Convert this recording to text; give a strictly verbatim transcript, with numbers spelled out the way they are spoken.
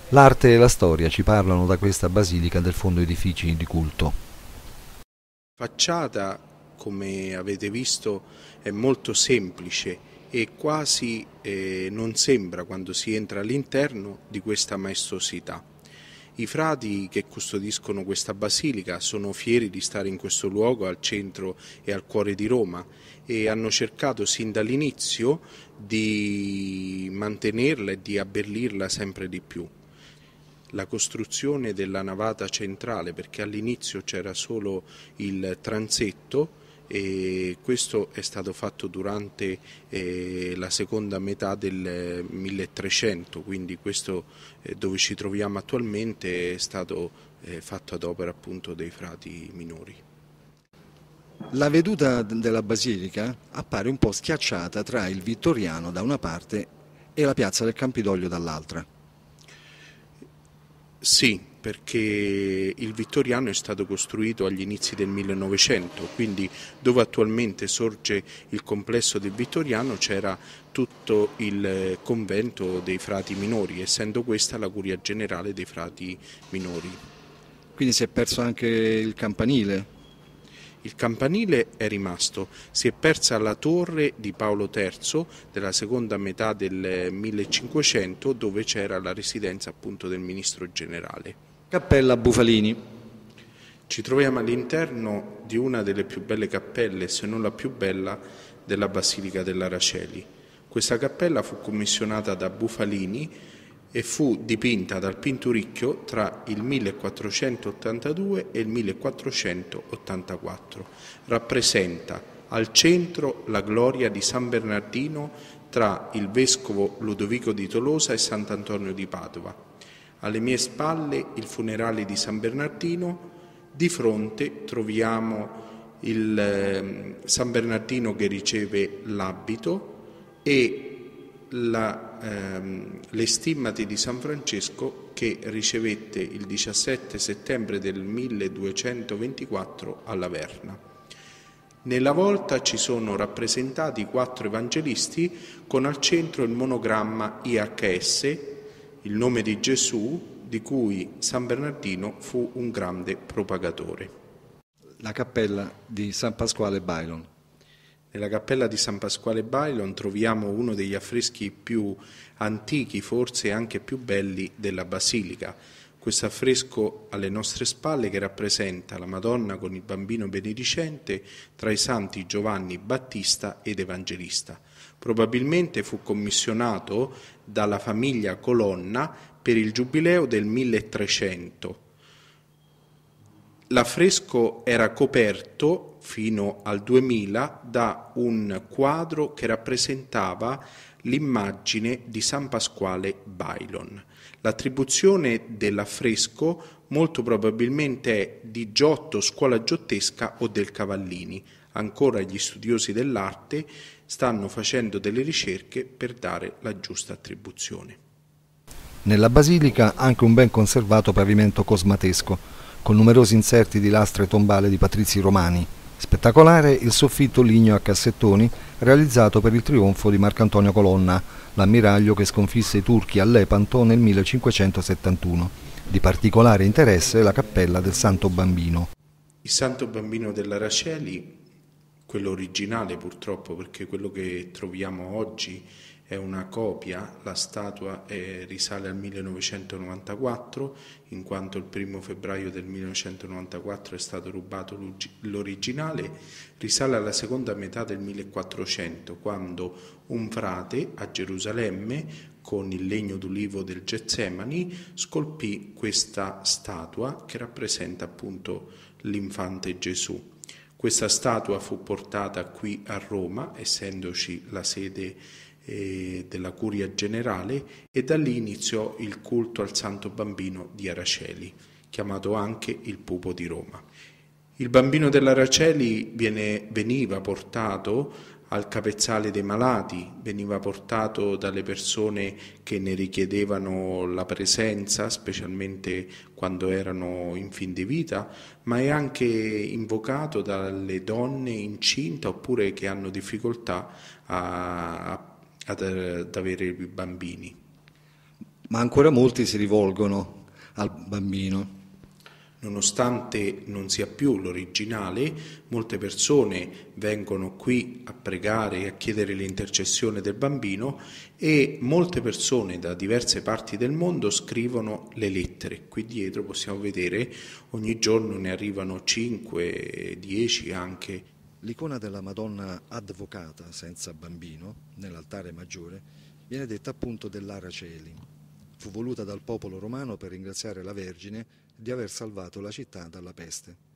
L'arte e la storia ci parlano da questa basilica del fondo edifici di culto. Facciata, come avete visto, è molto semplice e quasi eh, non sembra, quando si entra all'interno, di questa maestosità. I frati che custodiscono questa basilica sono fieri di stare in questo luogo al centro e al cuore di Roma e hanno cercato sin dall'inizio di mantenerla e di abbellirla sempre di più. La costruzione della navata centrale, perché all'inizio c'era solo il transetto, e questo è stato fatto durante eh, la seconda metà del milletrecento, quindi questo eh, dove ci troviamo attualmente è stato eh, fatto ad opera appunto dei frati minori. La veduta della basilica appare un po' schiacciata tra il Vittoriano da una parte e la piazza del Campidoglio dall'altra. Sì, perché il Vittoriano è stato costruito agli inizi del millenovecento, quindi dove attualmente sorge il complesso del Vittoriano c'era tutto il convento dei frati minori, essendo questa la curia generale dei frati minori. Quindi si è perso anche il campanile. Il campanile è rimasto, si è persa la torre di Paolo terzo della seconda metà del millecinquecento, dove c'era la residenza appunto del ministro generale. Cappella Bufalini. Ci troviamo all'interno di una delle più belle cappelle, se non la più bella, della Basilica dell'Araceli. Questa cappella fu commissionata da Bufalini e fu dipinta dal Pinturicchio tra il millequattrocentottantadue e il millequattrocentottantaquattro. Rappresenta al centro la gloria di San Bernardino tra il vescovo Ludovico di Tolosa e Sant'Antonio di Padova. Alle mie spalle il funerale di San Bernardino, di fronte troviamo il eh, San Bernardino che riceve l'abito e La, ehm, le stimmate di San Francesco che ricevette il diciassette settembre del milleduecentoventiquattro alla Verna. Nella volta ci sono rappresentati quattro evangelisti con al centro il monogramma I H S, il nome di Gesù, di cui San Bernardino fu un grande propagatore. La cappella di San Pasquale Bailon. Nella cappella di San Pasquale Bailon troviamo uno degli affreschi più antichi, forse anche più belli, della Basilica. Questo affresco alle nostre spalle che rappresenta la Madonna con il bambino benedicente tra i santi Giovanni Battista ed Evangelista. Probabilmente fu commissionato dalla famiglia Colonna per il giubileo del milletrecento. L'affresco era coperto fino al duemila da un quadro che rappresentava l'immagine di San Pasquale Bailon. L'attribuzione dell'affresco molto probabilmente è di Giotto, scuola giottesca o del Cavallini. Ancora gli studiosi dell'arte stanno facendo delle ricerche per dare la giusta attribuzione. Nella basilica anche un ben conservato pavimento cosmatesco, con numerosi inserti di lastre tombali di patrizi romani. Spettacolare il soffitto ligneo a cassettoni realizzato per il trionfo di Marcantonio Colonna, l'ammiraglio che sconfisse i turchi a Lepanto nel millecinquecentosettantuno. Di particolare interesse la cappella del Santo Bambino. Il Santo Bambino dell'Araceli, quello originale purtroppo, perché quello che troviamo oggi è una copia, la statua è, risale al millenovecentonovantaquattro, in quanto il primo febbraio del millenovecentonovantaquattro è stato rubato l'originale, risale alla seconda metà del millequattrocento, quando un frate a Gerusalemme, con il legno d'ulivo del Getsemani, scolpì questa statua che rappresenta appunto l'infante Gesù. Questa statua fu portata qui a Roma, essendoci la sede della Curia Generale, e da lì iniziò il culto al Santo Bambino di Araceli, chiamato anche il Pupo di Roma. Il Bambino dell'Araceli viene, veniva portato al capezzale dei malati, veniva portato dalle persone che ne richiedevano la presenza, specialmente quando erano in fin di vita, ma è anche invocato dalle donne incinte oppure che hanno difficoltà a, a ad, ad avere i bambini. Ma ancora molti si rivolgono al bambino. Nonostante non sia più l'originale, molte persone vengono qui a pregare e a chiedere l'intercessione del bambino e molte persone da diverse parti del mondo scrivono le lettere. Qui dietro possiamo vedere ogni giorno ne arrivano cinque, dieci anche. L'icona della Madonna Advocata senza bambino nell'altare maggiore viene detta appunto dell'Ara Coeli. Fu voluta dal popolo romano per ringraziare la Vergine di aver salvato la città dalla peste.